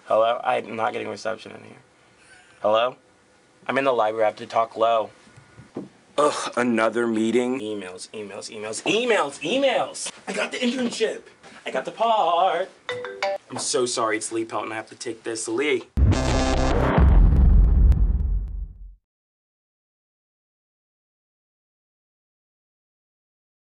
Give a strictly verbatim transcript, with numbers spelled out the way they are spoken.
Hello? I'm not getting reception in here. Hello? I'm in the library. I have to talk low. Ugh, another meeting. Emails, emails, emails, emails, emails. I got the internship. I got the part. I'm so sorry it's Lee Pelton. I have to take this. Lee.